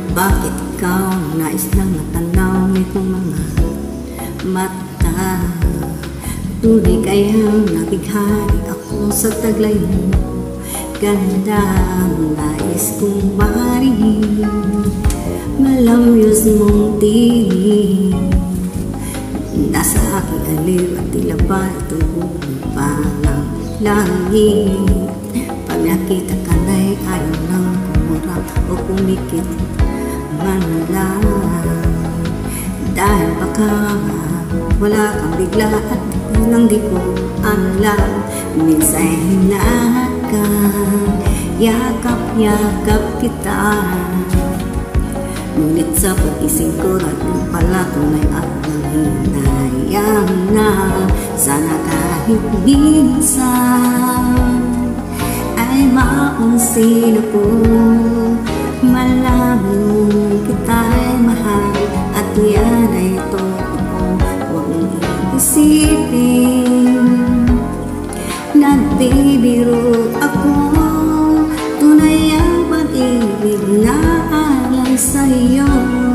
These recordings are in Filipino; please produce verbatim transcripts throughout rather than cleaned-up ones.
Bakit ikaw nais lang matanaw nitong mga mata? Tunay kayang nabighani ako sa taglay mo ganda. Nais kong marinig malamyos mong tinig. Nasa aking aliw at tila ba ito'y bumipang langit. Pag nakita ka na'y ayaw nang kumurap o kumikit man lang. Dahil baka wala kang bigla at nang di ko alam. Minsan hinahakang yakap-yakap kita, ngunit sa pag-ising ko natin pala tunay at nanghinayang na. Sana kahit minsan ay mapansin ako, malaman kita'y mahal at yan ay totoo. Huwag mong iisipin nagbibiro ako, tunay ang pag-ibig na alay sa'yo.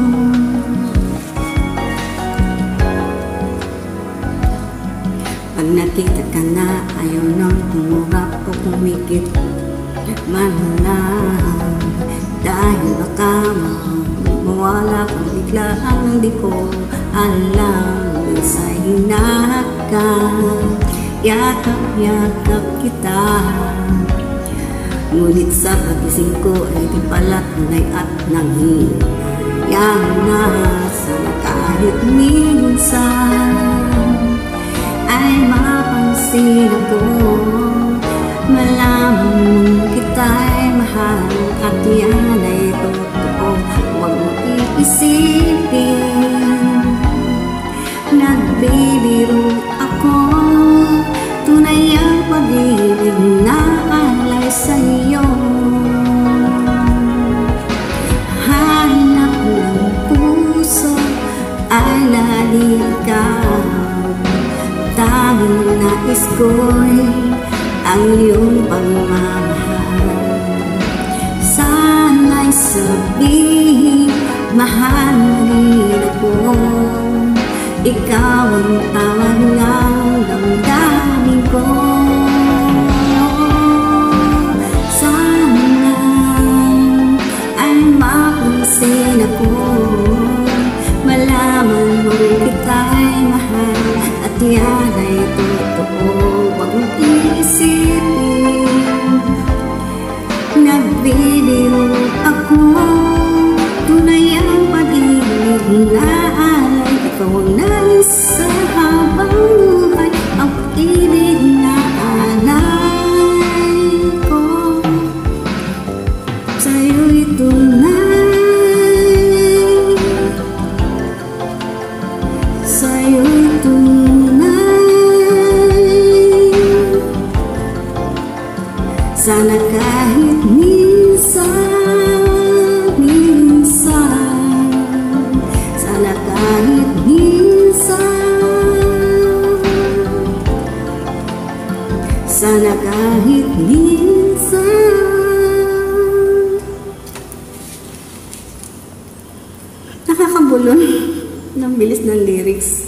Pag nakita ka na ayaw nang tumurap o kumikit man lang. Dahil baka mawala kang bigla ang di ko alam. Sa hinahakang yakap-yakap kita, ngunit sa pag-ising ko ay di pala tunay at nanghinayang na. Sana kahit minsan ay mapansin ako, malaman kita'y mahal at yan ay totoo. Huwag mong iisipin nagbibiro ako, tunay ang pag-ibig na alay sa'yo. Hanap ng puso ay lalikaw, tanging nais ko'y ang iyong pagmamahal. Sana'y sabihin mahal mo rin ako, ikaw ang tawag ng damdamin ko. Sana ay mapansin ako, malaman mo kita'y mahal at yan ay totoo. Huwag mong iisipin nagbibiro ako, tunay ang pag-ibig na alay. Ikaw ang nais sa habang buhay, ang pag-ibig na alay ko. Sa'yo'y tunay, sa'yo'y tunay. Sana kahit minsan, minsan, sana kahit minsan, sana kahit minsan. Nakakabulon ng bilis ng lyrics.